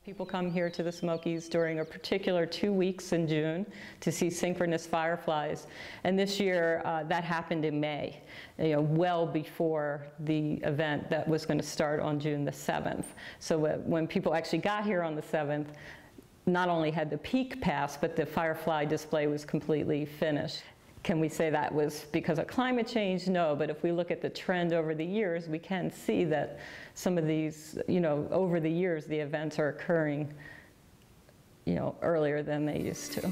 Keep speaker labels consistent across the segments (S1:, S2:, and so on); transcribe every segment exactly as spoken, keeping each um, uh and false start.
S1: People come here to the Smokies during a particular two weeks in June to see synchronous fireflies. And this year, uh, that happened in May, you know, well before the event that was going to start on June the seventh. So uh, when people actually got here on the seventh, not only had the peak passed, but the firefly display was completely finished. Can we say that was because of climate change? No, but if we look at the trend over the years, we can see that some of these, you know, over the years, the events are occurring, you know, earlier than they used to.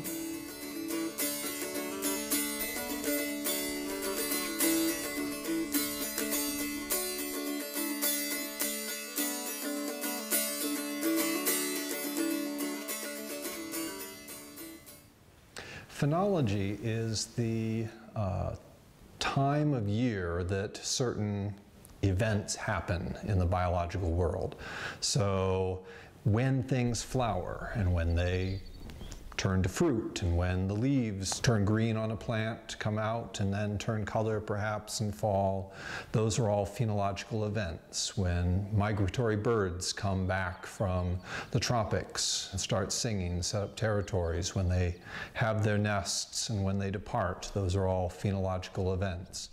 S2: Phenology is the uh, time of year that certain events happen in the biological world. So when things flower and when they turn to fruit and when the leaves turn green on a plant, come out and then turn color perhaps in fall, those are all phenological events. When migratory birds come back from the tropics and start singing, set up territories, when they have their nests and when they depart, those are all phenological events.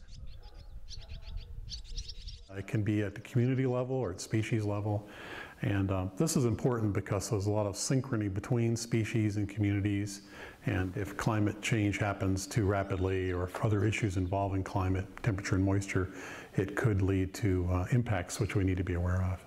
S3: It can be at the community level or at species level. And um, this is important because there's a lot of synchrony between species and communities. And if climate change happens too rapidly or if other issues involving climate, temperature and moisture, it could lead to uh, impacts which we need to be aware of.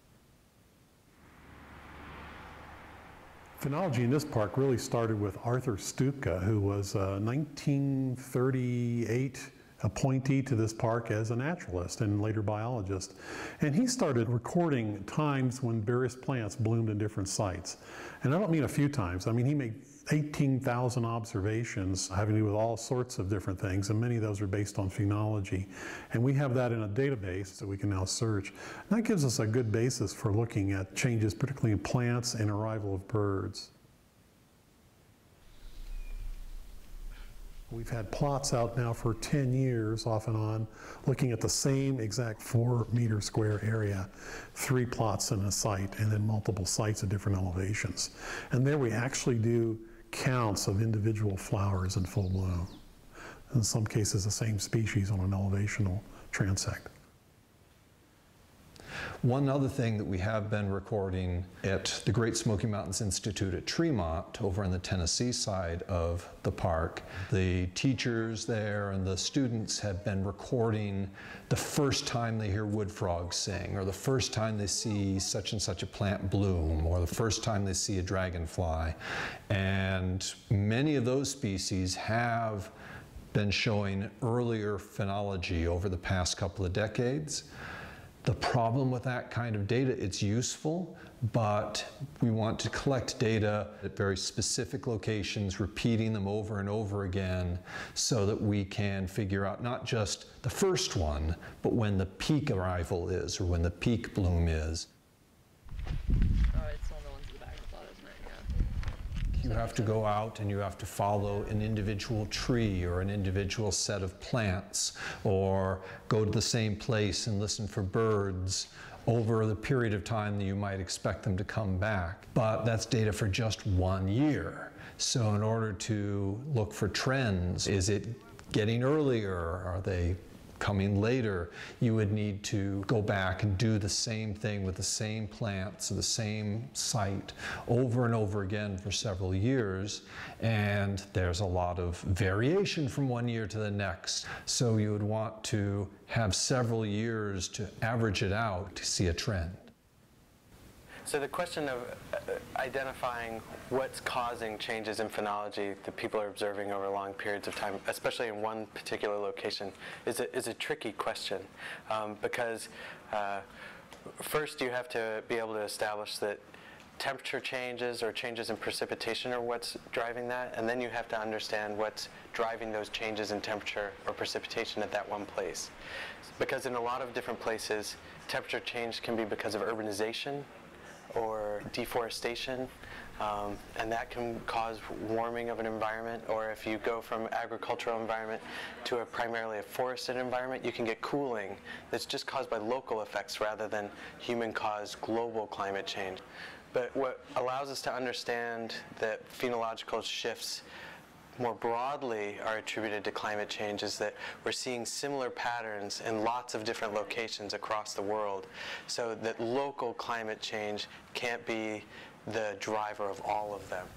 S3: Phenology in this park really started with Arthur Stupka, who was a nineteen thirty-eight appointee to this park as a naturalist and later biologist. And he started recording times when various plants bloomed in different sites. And I don't mean a few times, I mean he made eighteen thousand observations having to do with all sorts of different things, and many of those are based on phenology. And we have that in a database that we can now search. And that gives us a good basis for looking at changes, particularly in plants and arrival of birds. We've had plots out now for ten years, off and on, looking at the same exact four meter square area, three plots in a site, and then multiple sites at different elevations. And there we actually do counts of individual flowers in full bloom. In some cases, the same species on an elevational transect.
S2: One other thing that we have been recording at the Great Smoky Mountains Institute at Tremont, over on the Tennessee side of the park, the teachers there and the students have been recording the first time they hear wood frogs sing, or the first time they see such and such a plant bloom, or the first time they see a dragonfly. And many of those species have been showing earlier phenology over the past couple of decades. The problem with that kind of data, it's useful, but we want to collect data at very specific locations, repeating them over and over again, so that we can figure out not just the first one, but when the peak arrival is, or when the peak bloom is.
S4: Oh, it's on the ones in the back. I thought it was right, yeah.
S2: You have to go out and you have to follow an individual tree or an individual set of plants, or go to the same place and listen for birds over the period of time that you might expect them to come back. But that's data for just one year. So in order to look for trends, is it getting earlier? Are they coming later? You would need to go back and do the same thing with the same plants, the same site, over and over again for several years. And there's a lot of variation from one year to the next. So you would want to have several years to average it out to see a trend.
S5: So the question of identifying what's causing changes in phenology that people are observing over long periods of time, especially in one particular location, is a, is a tricky question. Um, because uh, first you have to be able to establish that temperature changes or changes in precipitation are what's driving that, and then you have to understand what's driving those changes in temperature or precipitation at that one place. Because in a lot of different places, temperature change can be because of urbanization or deforestation, um, and that can cause warming of an environment. Or if you go from agricultural environment to a primarily a forested environment, you can get cooling that's just caused by local effects rather than human-caused global climate change. But what allows us to understand that phenological shifts more broadly are attributed to climate change is that we're seeing similar patterns in lots of different locations across the world, so that local climate change can't be the driver of all of them.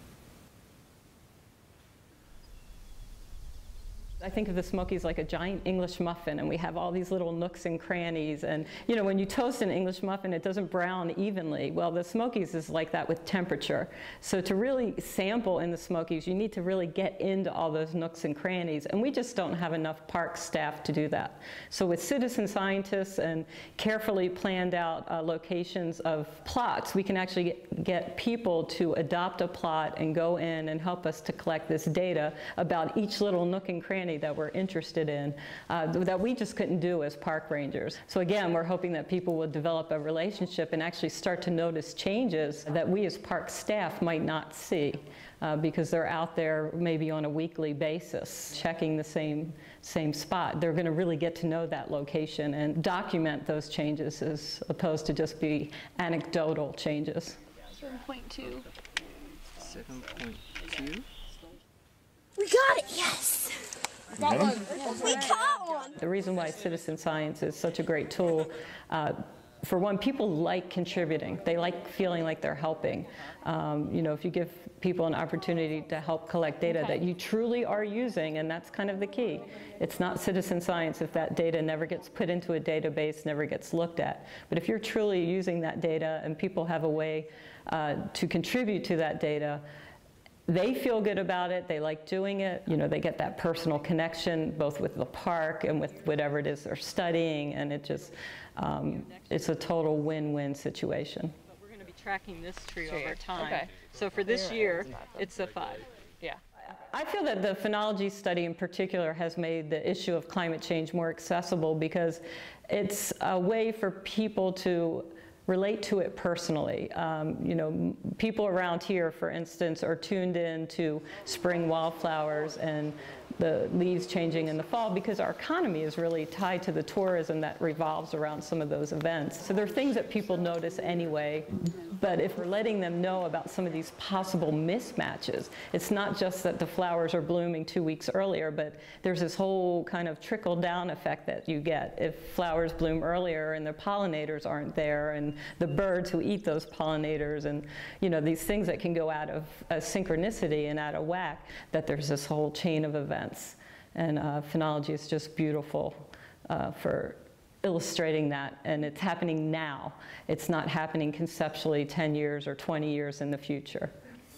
S1: I think of the Smokies like a giant English muffin, and we have all these little nooks and crannies. And you know, when you toast an English muffin, it doesn't brown evenly. Well, the Smokies is like that with temperature. So to really sample in the Smokies, you need to really get into all those nooks and crannies, and we just don't have enough park staff to do that. So with citizen scientists and carefully planned out uh, locations of plots, we can actually get, get people to adopt a plot and go in and help us to collect this data about each little nook and cranny that we're interested in, uh, that we just couldn't do as park rangers. So again, we're hoping that people will develop a relationship and actually start to notice changes that we as park staff might not see, uh, because they're out there maybe on a weekly basis checking the same, same spot. They're going to really get to know that location and document those changes as opposed to just be anecdotal changes.
S4: seven point two.
S6: seven point two?
S7: We got it, yes! Got one. We caught one!
S1: The reason why citizen science is such a great tool, uh, for one, people like contributing. They like feeling like they're helping. Um, you know, if you give people an opportunity to help collect data that you truly are using, and that's kind of the key. It's not citizen science if that data never gets put into a database, never gets looked at. But if you're truly using that data and people have a way uh, to contribute to that data, they feel good about it, they like doing it, you know, they get that personal connection both with the park and with whatever it is they're studying, and it just, um, it's a total win-win situation. But we're going to be tracking this tree over time.
S4: Okay.
S1: So for this year, it's a five.
S4: Yeah.
S1: I feel that the phenology study in particular has made the issue of climate change more accessible because it's a way for people to relate to it personally. Um, you know, people around here, for instance, are tuned in to spring wildflowers and the leaves changing in the fall because our economy is really tied to the tourism that revolves around some of those events. So there are things that people notice anyway, but if we're letting them know about some of these possible mismatches, it's not just that the flowers are blooming two weeks earlier, but there's this whole kind of trickle-down effect that you get if flowers bloom earlier and the pollinators aren't there, and the birds who eat those pollinators, and you know, these things that can go out of uh, synchronicity and out of whack, that there's this whole chain of events. And uh, phenology is just beautiful uh, for illustrating that, and it's happening now. It's not happening conceptually ten years or twenty years in the future.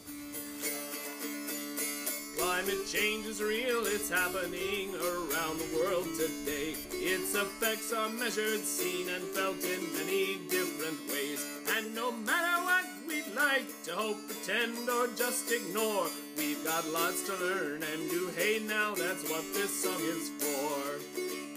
S8: Climate change is real, it's happening around the world today. Its effects are measured, seen and felt in many different ways. And no matter what we'd like to hope, pretend or just ignore, we've got lots to learn and do. Hey now, that's what this song is for.